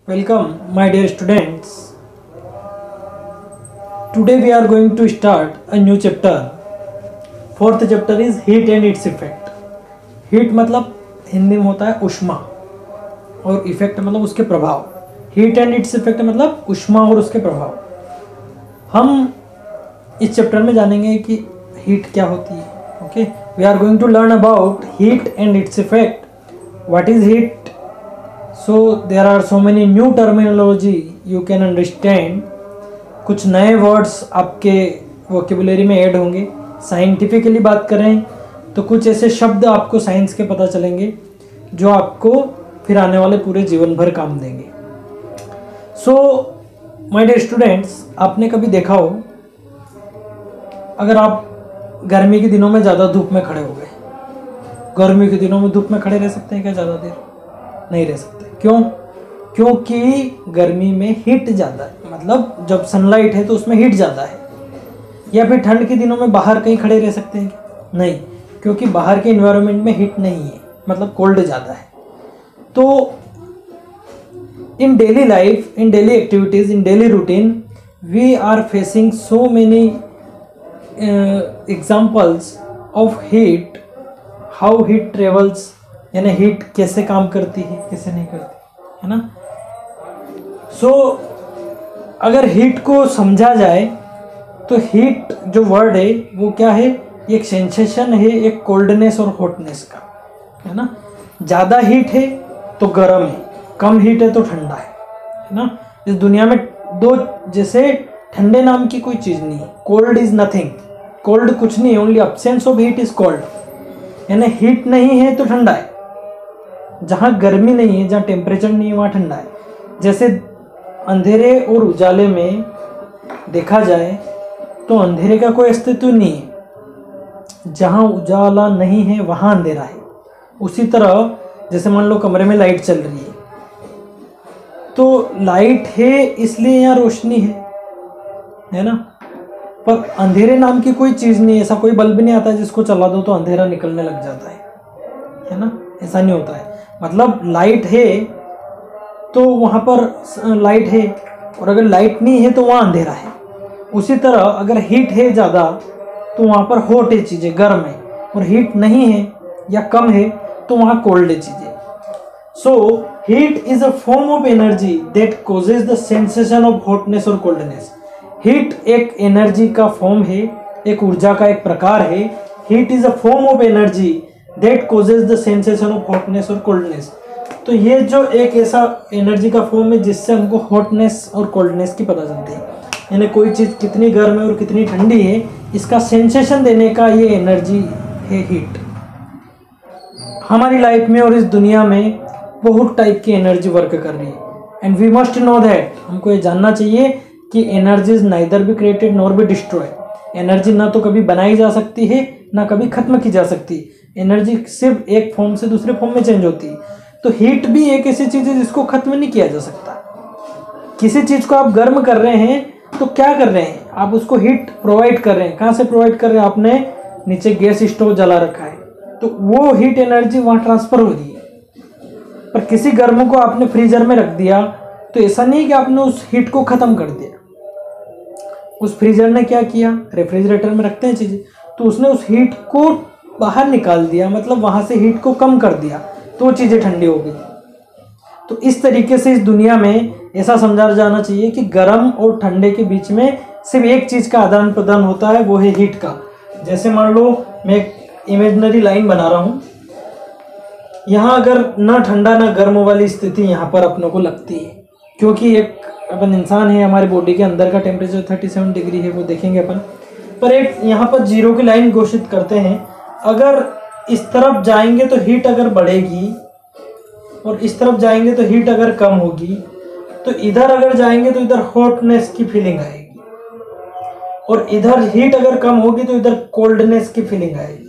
Welcome, my dear students. Today we are going to start a new chapter. Fourth chapter is heat and its effect. Heat मतलब हिंदी में होता है ऊष्मा और effect मतलब उसके प्रभाव. हीट एंड इट्स इफेक्ट मतलब ऊष्मा और उसके प्रभाव. हम इस चैप्टर में जानेंगे कि हीट क्या होती है. Okay, we are going to learn about heat and its effect. What is heat? So there are so many new terminology you can understand. कुछ नए वर्ड्स आपके वोकेबुलरी में ऐड होंगे. साइंटिफिकली बात करें तो कुछ ऐसे शब्द आपको साइंस के पता चलेंगे जो आपको फिर आने वाले पूरे जीवन भर काम देंगे. सो माय डियर स्टूडेंट्स, आपने कभी देखा हो अगर आप गर्मी के दिनों में ज़्यादा धूप में खड़े हो गए. गर्मी के दिनों में धूप में खड़े रह सकते हैं क्या? ज़्यादा देर नहीं रह सकते. क्यों? क्योंकि गर्मी में हीट ज़्यादा है. मतलब जब सनलाइट है तो उसमें हीट ज़्यादा है. या फिर ठंड के दिनों में बाहर कहीं खड़े रह सकते हैं क्या? नहीं, क्योंकि बाहर के इन्वायरमेंट में हीट नहीं है, मतलब कोल्ड ज़्यादा है. तो in daily life, in daily activities, in daily routine we are facing so many examples of heat. How heat travels, यानी हीट कैसे काम करती है, कैसे नहीं करती है ना. सो अगर हीट को समझा जाए तो हीट जो वर्ड है वो क्या है? एक सेंसेशन है, एक कोल्डनेस और हॉटनेस का, है ना. ज़्यादा हीट है तो गर्म है, कम हीट है तो ठंडा है ना. इस दुनिया में दो, जैसे ठंडे नाम की कोई चीज़ नहीं है. Cold is nothing. कोल्ड कुछ नहीं है, only absence of heat is cold. यानी हीट नहीं है तो ठंडा है. जहाँ गर्मी नहीं है, जहाँ टेम्परेचर नहीं है, वहाँ ठंडा है. जैसे अंधेरे और उजाले में देखा जाए तो अंधेरे का कोई अस्तित्व नहीं है. जहाँ उजाला नहीं है वहाँ अंधेरा है. उसी तरह जैसे मान लो कमरे में लाइट चल रही है तो लाइट है इसलिए यहाँ रोशनी है ना. पर अंधेरे नाम की कोई चीज़ नहीं है. ऐसा कोई बल्ब नहीं आता है जिसको चला दो तो अंधेरा निकलने लग जाता है ना. ऐसा नहीं होता है. मतलब लाइट है तो वहाँ पर लाइट है, और अगर लाइट नहीं है तो वहाँ अंधेरा है. उसी तरह अगर हीट है ज़्यादा तो वहाँ पर हॉट है चीज़ें, गर्म है. और हीट नहीं है या कम है तो वहाँ कोल्ड है चीज़ें. So heat is a form of energy that causes the sensation of hotness और कोल्डनेस. हीट एक एनर्जी का फॉर्म है, एक ऊर्जा का एक प्रकार है. Heat is a form of energy that causes the sensation of hotness और कोल्डनेस. तो ये जो एक ऐसा एनर्जी का फॉर्म है जिससे हमको हॉटनेस और कोल्डनेस की पता चलती है. यानी कोई चीज़ कितनी गर्म है और कितनी ठंडी है, इसका सेंसेशन देने का ये एनर्जी है हीट. हमारी लाइफ में और इस दुनिया में बहुत टाइप की एनर्जी वर्क कर रही है. And we must know that, हमको ये जानना चाहिए कि energy is neither be created nor be destroy. Energy ना तो कभी बनाई जा सकती है ना कभी खत्म की जा सकती. एनर्जी सिर्फ एक फॉर्म से दूसरे फॉर्म में चेंज होती है. तो हीट भी एक ऐसी चीज़ है जिसको खत्म नहीं किया जा सकता. किसी चीज़ को आप गर्म कर रहे हैं तो क्या कर रहे हैं? आप उसको हीट प्रोवाइड कर रहे हैं. कहाँ से प्रोवाइड कर रहे हैं? आपने नीचे गैस स्टोव जला रखा है तो वो हीट एनर्जी वहाँ ट्रांसफर हो रही है. पर किसी गर्म को आपने फ्रीजर में रख दिया तो ऐसा नहीं कि आपने उस हीट को ख़त्म कर दिया. उस फ्रीजर ने क्या किया? रेफ्रिजरेटर में रखते हैं चीज़ें, तो उसने उस हीट को बाहर निकाल दिया, मतलब वहाँ से हीट को कम कर दिया तो चीज़ें ठंडी हो गई. तो इस तरीके से इस दुनिया में ऐसा समझा जाना चाहिए कि गर्म और ठंडे के बीच में सिर्फ एक चीज़ का आदान प्रदान होता है, वो है हीट का. जैसे मान लो मैं एक इमेजिनरी लाइन बना रहा हूँ. यहाँ अगर ना ठंडा ना गर्म वाली स्थिति यहाँ पर अपनों को लगती है, क्योंकि एक अपन इंसान है, हमारे बॉडी के अंदर का टेम्परेचर 37 डिग्री है, वो देखेंगे अपन. पर एक यहाँ पर जीरो की लाइन घोषित करते हैं. अगर इस तरफ जाएंगे तो हीट अगर बढ़ेगी और इस तरफ जाएंगे तो हीट अगर कम होगी, तो इधर अगर जाएंगे तो इधर हॉटनेस की फीलिंग आएगी, और इधर हीट अगर कम होगी तो इधर कोल्डनेस की फीलिंग आएगी.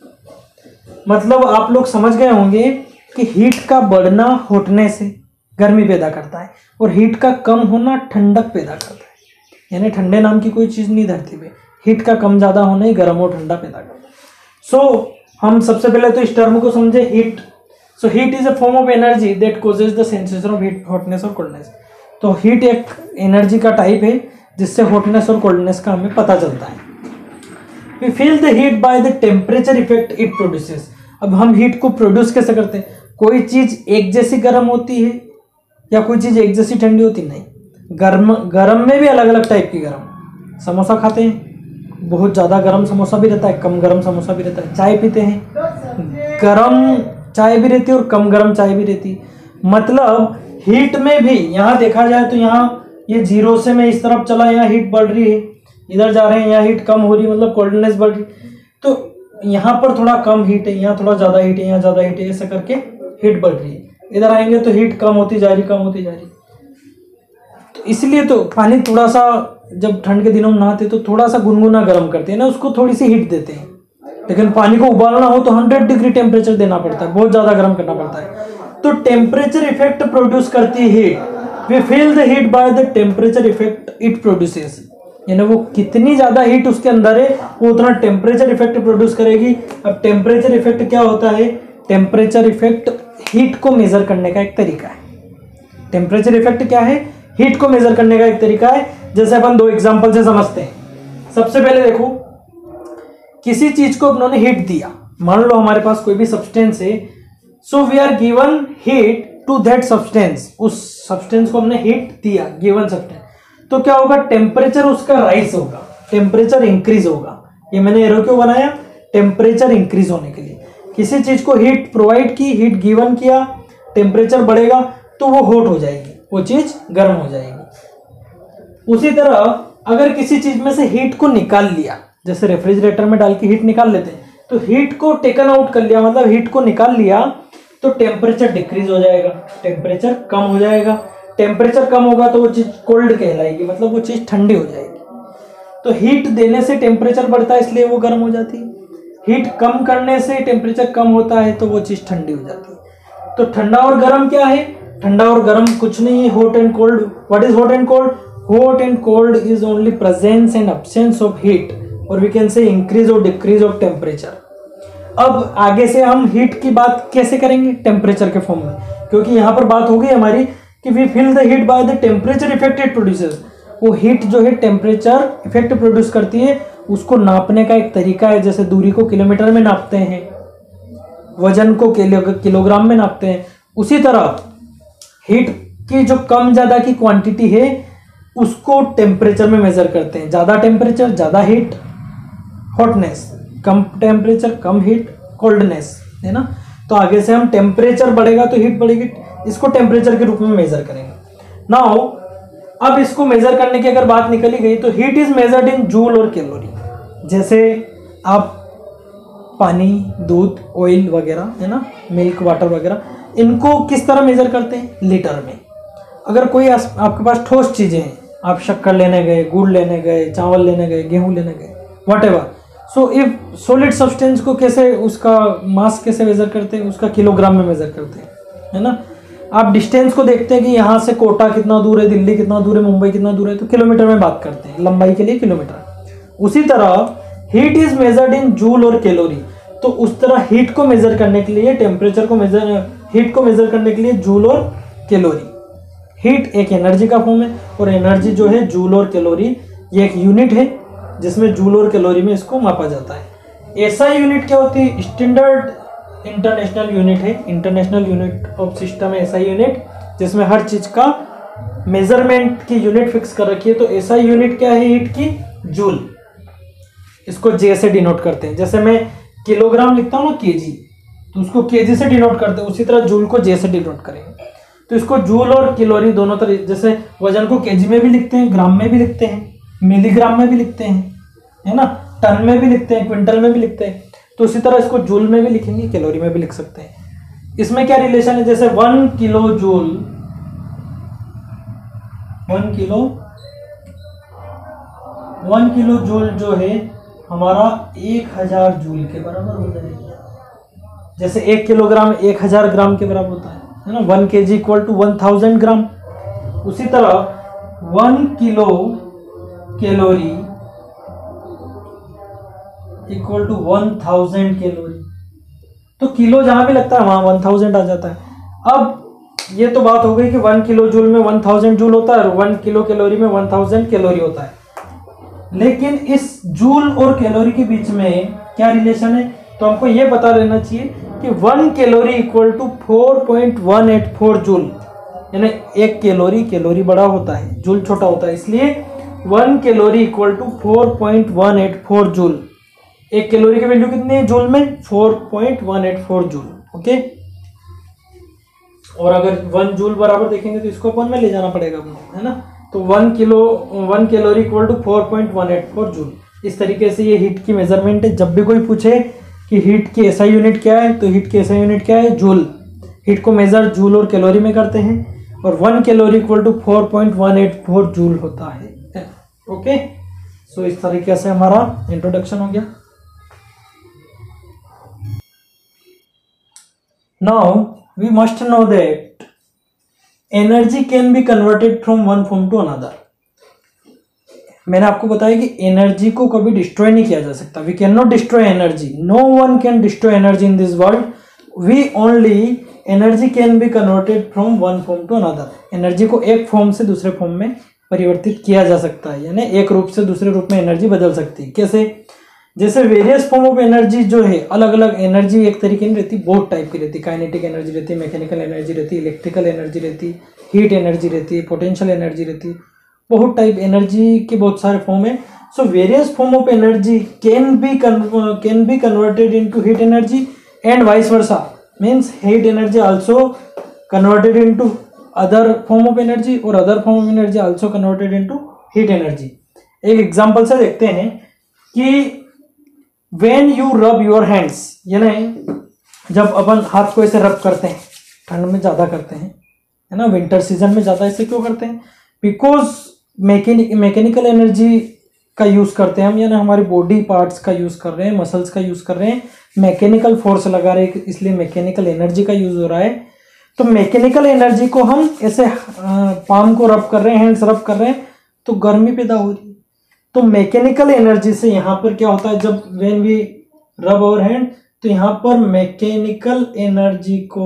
मतलब आप लोग समझ गए होंगे कि हीट का बढ़ना हॉटनेस है, गर्मी पैदा करता है, और हीट का कम होना ठंडक पैदा करता है. यानी ठंडे नाम की कोई चीज़ नहीं धरती पे. हीट का कम ज़्यादा होना ही गर्म और ठंडा पैदा करता है. सो हम सबसे पहले तो इस टर्म को समझे, heat. So heat is a form of energy that causes the sensation of heat, hotness और कोल्डनेस। तो हीट एक एनर्जी का टाइप है जिससे हॉटनेस और कोल्डनेस का हमें पता चलता है। We feel the heat by the temperature effect it produces. अब हम हीट को प्रोड्यूस कैसे करते हैं? कोई चीज एक जैसी गर्म होती है या कोई चीज एक जैसी ठंडी होती? नहीं, गर्म में भी अलग अलग टाइप की गर्म। समोसा खाते हैं, बहुत ज़्यादा गर्म समोसा भी रहता है, कम गर्म समोसा भी रहता है। चाय पीते हैं, गर्म चाय भी रहती है और कम गर्म चाय भी रहती है। मतलब हीट में भी यहाँ देखा जाए तो यहाँ ये जीरो से मैं इस तरफ चला, यहाँ हीट बढ़ रही है, इधर जा रहे हैं यहाँ हीट कम हो रही है, मतलब कोल्डनेस बढ़ रही। तो यहाँ पर थोड़ा कम हीट है, यहाँ थोड़ा ज़्यादा हीट है, यहाँ ज़्यादा हीट है, ऐसा करके हीट बढ़ रही है। इधर आएंगे तो हीट कम होती जा रही, कम होती जा रही। तो इसलिए तो पानी थोड़ा सा जब ठंड के दिनों में नहाते तो थोड़ा सा गुनगुना गर्म करते हैं ना, उसको थोड़ी सी हीट देते हैं। लेकिन पानी को उबालना हो तो 100 डिग्री टेम्परेचर देना पड़ता है, बहुत ज़्यादा गर्म करना पड़ता है। तो टेम्परेचर इफेक्ट प्रोड्यूस करती है heat. We feel the heat by the temperature effect it produces. यानी वो कितनी ज़्यादा हीट उसके अंदर है वो उतना टेम्परेचर इफेक्ट प्रोड्यूस करेगी। अब टेम्परेचर इफेक्ट क्या होता है? टेम्परेचर इफेक्ट हीट को मेजर करने का एक तरीका है। टेम्परेचर इफेक्ट क्या है? हीट को मेजर करने का एक तरीका है। जैसे अपन दो एग्जांपल से समझते हैं। सबसे पहले देखो, किसी चीज को अपनों ने हीट दिया, मान लो हमारे पास कोई भी सब्सटेंस है, so we are given heat to that substance. उस सब्सटेंस को हमने हीट दिया, गिवन सब्सटेंस, तो क्या होगा? टेम्परेचर उसका राइज होगा, टेम्परेचर इंक्रीज होगा। ये मैंने एरो क्यों बनाया? टेम्परेचर इंक्रीज होने के लिए। किसी चीज को हीट प्रोवाइड की, हीट गिवन किया, टेम्परेचर बढ़ेगा तो वो हॉट हो जाएगी, वो चीज गर्म हो जाएगी। उसी तरह अगर किसी चीज में से हीट को निकाल लिया, जैसे रेफ्रिजरेटर में डाल के हीट निकाल लेते हैं, तो हीट को टेकन आउट कर लिया, मतलब हीट को निकाल लिया, तो टेम्परेचर डिक्रीज हो जाएगा, टेम्परेचर कम हो जाएगा। टेम्परेचर कम होगा तो वो चीज कोल्ड कहलाएगी, मतलब वो चीज ठंडी हो जाएगी। तो हीट देने से टेम्परेचर बढ़ता है, इसलिए वो गर्म हो जाती है। हीट कम करने से टेम्परेचर कम होता है तो वो चीज ठंडी हो जाती है। तो ठंडा और गर्म क्या है? ठंडा और गर्म कुछ नहीं है, hot and cold. What is hot and cold? Hot and cold is only presence and absence of heat, और वी कैन से इंक्रीज और डिक्रीज ऑफ टेम्परेचर। अब आगे से हम हीट की बात कैसे करेंगे? टेम्परेचर के फॉर्म में, क्योंकि यहाँ पर बात हो गई हमारी कि we feel the heat by the temperature effect it produces. वो हीट जो है टेम्परेचर इफेक्ट प्रोड्यूस करती है, उसको नापने का एक तरीका है। जैसे दूरी को किलोमीटर में नापते हैं, वजन को किलोग्राम में नापते हैं, उसी तरह हीट की जो कम ज्यादा की क्वांटिटी है उसको टेम्परेचर में मेजर करते हैं। ज्यादा टेम्परेचर ज्यादा हीट, हॉटनेस, कम टेम्परेचर कम हीट, कोल्डनेस, है ना। तो आगे से हम टेम्परेचर बढ़ेगा तो हीट बढ़ेगी, इसको टेम्परेचर के रूप में मेजर करेंगे। नाउ अब इसको मेजर करने की अगर बात निकली गई तो heat is measured in joule और कैलोरी। जैसे आप पानी, दूध, ऑयल वगैरह, है ना, मिल्क, वाटर वगैरह, इनको किस तरह मेजर करते हैं? लीटर में। अगर कोई आपके पास ठोस चीजें हैं, आप शक्कर लेने गए, गुड़ लेने गए, चावल लेने गए, गेहूं लेने गए, whatever, so if solid substance को कैसे, उसका मास कैसे मेजर करते हैं? उसका किलोग्राम में मेजर करते हैं, है ना। आप डिस्टेंस को देखते हैं कि यहाँ से कोटा कितना दूर है, दिल्ली कितना दूर है, मुंबई कितना दूर है, तो किलोमीटर में बात करते हैं, लंबाई के लिए किलोमीटर। उसी तरह heat is measured in joule और कैलोरी। तो उस तरह हीट को मेजर करने के लिए, टेम्परेचर को मेजर, हीट को मेजर करने के लिए जूल और कैलोरी। हीट एक एनर्जी का फॉर्म है, और एनर्जी जो है जूल और कैलोरी, ये एक यूनिट है जिसमें जूल और कैलोरी में इसको मापा जाता है। एसआई यूनिट क्या होती है? स्टैंडर्ड इंटरनेशनल यूनिट है, इंटरनेशनल यूनिट ऑफ सिस्टम है एसआई यूनिट, जिसमें हर चीज का मेजरमेंट की यूनिट फिक्स कर रखी है। तो एसआई यूनिट क्या है हीट की? जूल। इसको जे से डिनोट करते हैं। जैसे मैं किलोग्राम लिखता हूँ ना, केजी, तो उसको केजी से डिनोट करते हैं, उसी तरह जूल को जे से डिनोट करेंगे। तो इसको जूल और कैलोरी दोनों तरह, जैसे वजन को केजी में भी लिखते हैं, ग्राम में भी लिखते हैं, मिलीग्राम में भी लिखते हैं, है ना, टन में भी लिखते हैं, क्विंटल में भी लिखते हैं। तो उसी तरह इसको जूल में भी लिखेंगे, कैलोरी में भी लिख सकते हैं। इसमें क्या रिलेशन है? जैसे 1 किलो जूल, 1 किलो जूल जो है हमारा 1000 जूल के बराबर हो जाएगा। जैसे 1 किलोग्राम 1000 ग्राम के बराबर होता है ना, 1 kg इक्वल टू 1000 ग्राम। उसी तरह 1 kilo calorie equal to 1000 calorie. तो किलो जहां भी लगता है वहां 1000 आ जाता है। अब ये तो बात हो गई कि 1 किलो जूल में 1000 जूल होता है और 1 किलो कैलोरी में 1000 कैलोरी होता है। लेकिन इस जूल और कैलोरी के बीच में क्या रिलेशन है, तो हमको ये पता रहना चाहिए कि 1 कैलोरी इक्वल टू 4.184 जूल, यानी 1 कैलोरी, कैलोरी बड़ा होता है, जूल छोटा होता है, इसलिए 1 calorie equal to 4.184 joule. 1 calorie की वैल्यू कितनी है जूल में? 4.184 जूल। ओके, और अगर 1 जूल बराबर देखेंगे तो इसको अपन में ले जाना पड़ेगा अपने, है ना। तो 1 कैलोरी इक्वल टू 4.184 जूल। इस तरीके से ये हीट की मेजरमेंट है। जब भी कोई पूछे कि हीट की एसआई यूनिट क्या है, तो हीट की एसआई यूनिट क्या है? जूल। हीट को मेजर जूल और कैलोरी में करते हैं, और 1 कैलोरी इक्वल टू 4.184 जूल होता है। ओके, सो इस तरीके से हमारा इंट्रोडक्शन हो गया। Now we must know that energy can be converted from one form to another. मैंने आपको बताया कि एनर्जी को कभी डिस्ट्रॉय नहीं किया जा सकता। We can not destroy energy, no one can destroy energy in this world, we only energy can be converted from one form to another. Energy को एक फॉर्म से दूसरे फॉर्म में परिवर्तित किया जा सकता है, यानी एक रूप से दूसरे रूप में एनर्जी बदल सकती है। कैसे? जैसे वेरियस फॉर्म ऑफ एनर्जी जो है, अलग अलग एनर्जी एक तरीके की रहती, बहुत टाइप की रहती। काइनेटिक एनर्जी रहती है, मैकेनिकल एनर्जी रहती है, इलेक्ट्रिकल एनर्जी रहती है, हीट एनर्जी रहती है, पोटेंशियल एनर्जी रहती है, बहुत टाइप एनर्जी के बहुत सारे फॉर्म है। So various form of energy can be converted into heat energy and vice versa, means heat energy also converted into other form of energy और other form of energy also converted into heat energy. एक example से देखते हैं कि when you rub your hands, यानी जब अपन हाथ को ऐसे रब करते हैं, ठंड में ज़्यादा करते हैं, है ना, विंटर सीजन में ज़्यादा ऐसे क्यों करते हैं? बिकॉज मैकेनिकल एनर्जी का यूज़ करते हैं हम, यानी हमारे बॉडी पार्ट्स का यूज़ कर रहे हैं, मसल्स का यूज़ कर रहे हैं, मैकेनिकल फोर्स लगा रहे हैं, इसलिए मैकेनिकल एनर्जी का यूज़ हो रहा है। तो मैकेनिकल एनर्जी को हम ऐसे पाम को रब कर रहे हैं, हैंड्स रब कर रहे हैं, तो गर्मी पैदा हो रही है। तो मैकेनिकल एनर्जी से यहाँ पर क्या होता है, जब when we rub our hand, तो यहाँ पर मैकेनिकल एनर्जी को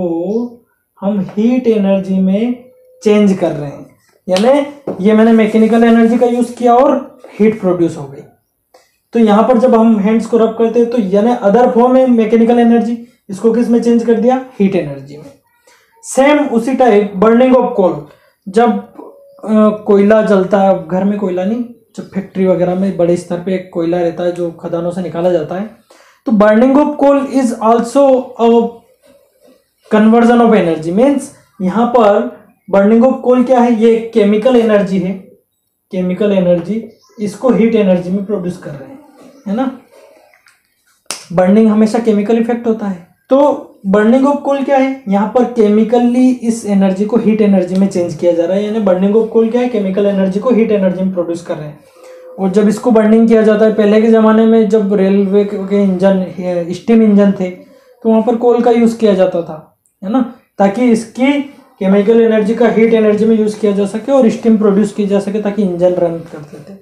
हम हीट एनर्जी में चेंज कर रहे हैं, यानी ये मैंने मैकेनिकल एनर्जी का यूज किया और हीट प्रोड्यूस हो गई। तो यहाँ पर जब हम हैंड्स को रब करते हैं तो यानी अदर फॉर्म है मैकेनिकल एनर्जी, इसको किस में चेंज कर दिया? हीट एनर्जी में। सेम उसी टाइप बर्निंग ऑफ कोल, जब कोयला जलता है, घर में कोयला नहीं, जब फैक्ट्री वगैरह में बड़े स्तर पे एक कोयला रहता है जो खदानों से निकाला जाता है, तो burning of coal is also a conversion of energy. Means यहाँ पर बर्निंग ऑफ कोल क्या है? ये केमिकल एनर्जी है, केमिकल एनर्जी, इसको हीट एनर्जी में प्रोड्यूस कर रहे हैं, है ना। बर्निंग हमेशा केमिकल इफेक्ट होता है। तो बर्निंग ऑफ कोल क्या है? यहाँ पर केमिकली इस एनर्जी को हीट एनर्जी में चेंज किया जा रहा है, यानी बर्निंग ऑफ कोल क्या है? केमिकल एनर्जी को हीट एनर्जी में प्रोड्यूस कर रहे हैं। और जब इसको बर्निंग किया जाता है, पहले के ज़माने में जब रेलवे के इंजन, स्टीम इंजन थे, तो वहाँ पर कोल का यूज़ किया जाता था, है ना, ताकि इसकी केमिकल एनर्जी का हीट एनर्जी में यूज़ किया जा सके और स्टीम प्रोड्यूस की जा सके, ताकि इंजन रन करते थे।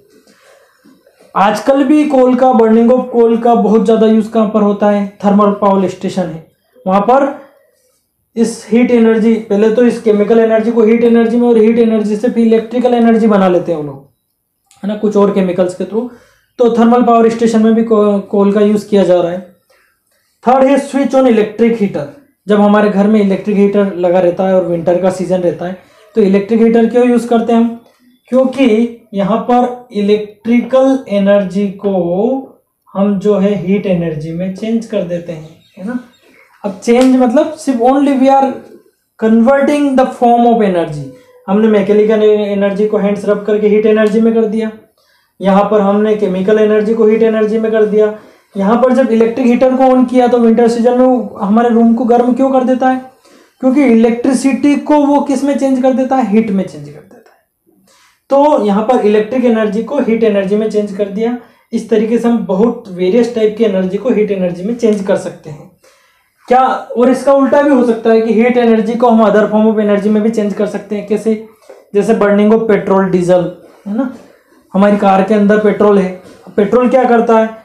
आजकल भी कोल का, बर्निंग ऑफ कोल का बहुत ज़्यादा यूज़ कहाँ पर होता है? थर्मल पावर स्टेशन है, वहाँ पर इस हीट एनर्जी, पहले तो इस केमिकल एनर्जी को हीट एनर्जी में और हीट एनर्जी से फिर इलेक्ट्रिकल एनर्जी बना लेते हैं वो लोग, है ना, कुछ और केमिकल्स के थ्रू। तो थर्मल पावर स्टेशन में भी कोल का यूज़ किया जा रहा है। थर्ड है स्विच ऑन इलेक्ट्रिक हीटर। जब हमारे घर में इलेक्ट्रिक हीटर लगा रहता है और विंटर का सीजन रहता है, तो इलेक्ट्रिक हीटर क्यों यूज़ करते हैं हम? क्योंकि यहाँ पर इलेक्ट्रिकल एनर्जी को हम जो है हीट एनर्जी में चेंज कर देते हैं, है ना। अब चेंज मतलब सिर्फ only we are converting the form of energy. हमने मैकेनिकल एनर्जी को हैंड्स रब करके हीट एनर्जी में कर दिया, यहाँ पर हमने केमिकल एनर्जी को हीट एनर्जी में कर दिया। यहाँ पर जब इलेक्ट्रिक हीटर को ऑन किया तो विंटर सीजन में वो हमारे रूम को गर्म क्यों कर देता है? क्योंकि इलेक्ट्रिसिटी को वो किस में चेंज कर देता है? हीट में चेंज कर देता है। तो यहाँ पर इलेक्ट्रिक एनर्जी को हीट एनर्जी में चेंज कर दिया। इस तरीके से हम बहुत वेरियस टाइप की एनर्जी को हीट एनर्जी में चेंज कर सकते हैं। क्या, और इसका उल्टा भी हो सकता है कि हीट एनर्जी को हम अदर फॉर्म ऑफ एनर्जी में भी चेंज कर सकते हैं। कैसे? जैसे बर्निंग ऑफ पेट्रोल, डीजल, है ना। हमारी कार के अंदर पेट्रोल है, पेट्रोल क्या करता है?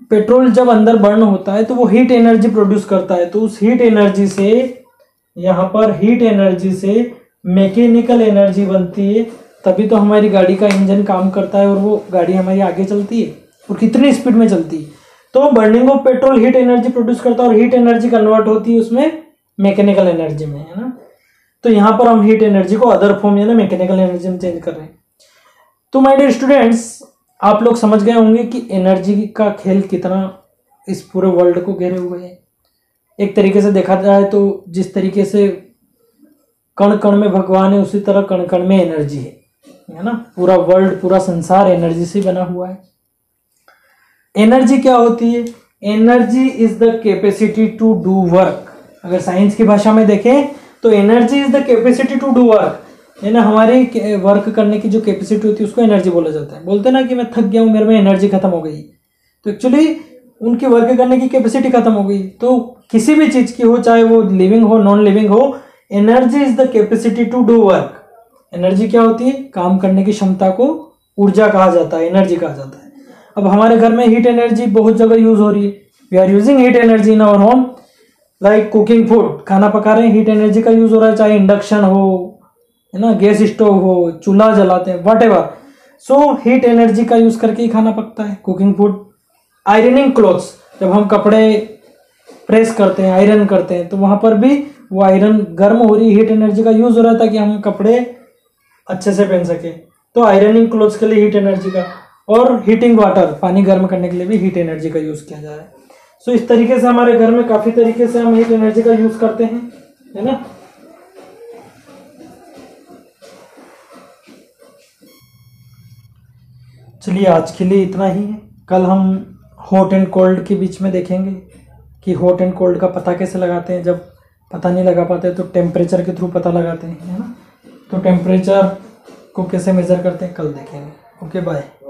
पेट्रोल जब अंदर बर्न होता है तो वो हीट एनर्जी प्रोड्यूस करता है, तो उस हीट एनर्जी से, यहाँ पर हीट एनर्जी से मैकेनिकल एनर्जी बनती है, तभी तो हमारी गाड़ी का इंजन काम करता है और वो गाड़ी हमारी आगे चलती है और कितनी स्पीड में चलती है। तो burning of petrol heat energy produce करता है और हीट एनर्जी कन्वर्ट होती है उसमें मैकेनिकल एनर्जी में, है ना। तो यहाँ पर हम हीट एनर्जी को अदर फॉर्म यानी मैकेनिकल एनर्जी में चेंज कर रहे हैं। तो माय डियर स्टूडेंट्स, आप लोग समझ गए होंगे कि एनर्जी का खेल कितना इस पूरे वर्ल्ड को घेरे हुए है। एक तरीके से देखा जाए तो जिस तरीके से कण कण में भगवान है, उसी तरह कण कण में एनर्जी है ना। पूरा वर्ल्ड, पूरा संसार एनर्जी से बना हुआ है। एनर्जी क्या होती है? Energy is the capacity to do work. अगर साइंस की भाषा में देखें तो energy is the capacity to do work, यानी हमारी वर्क करने की जो कैपेसिटी होती है उसको एनर्जी बोला जाता है। बोलते ना कि मैं थक गया हूँ, मेरे में एनर्जी खत्म हो गई, तो एक्चुअली उनकी वर्क करने की कैपेसिटी खत्म हो गई। तो किसी भी चीज की हो, चाहे वो लिविंग हो नॉन लिविंग हो, energy is the capacity to do work. Energy क्या होती है? काम करने की क्षमता को ऊर्जा कहा जाता है, एनर्जी कहा जाता है। अब हमारे घर में हीट एनर्जी बहुत जगह यूज हो रही है। We are using heat energy in our home, like cooking food, खाना पका रहे हैं, हीट एनर्जी का यूज हो रहा है, चाहे इंडक्शन हो, है ना, गैस स्टोव हो, चूल्हा जलाते हैं, whatever. So heat energy का यूज करके ही खाना पकता है, कुकिंग फूड। आयरनिंग क्लोथ्स, जब हम कपड़े प्रेस करते हैं, आयरन करते हैं, तो वहां पर भी वो आयरन गर्म हो रही, हीट एनर्जी का यूज हो रहा है ताकि हम कपड़े अच्छे से पहन सके। तो आयरनिंग क्लोथ्स के लिए हीट एनर्जी का, और हीटिंग वाटर, पानी गर्म करने के लिए भी हीट एनर्जी का यूज किया जा रहा है। सो इस तरीके से हमारे घर में काफी तरीके से हम हीट एनर्जी का यूज करते हैं, है ना। चलिए आज के लिए इतना ही है। कल हम हॉट एंड कोल्ड के बीच में देखेंगे कि हॉट एंड कोल्ड का पता कैसे लगाते हैं। जब पता नहीं लगा पाते तो टेम्परेचर के थ्रू पता लगाते हैं, है ना। तो टेम्परेचर को कैसे मेजर करते हैं कल देखेंगे। Okay bye.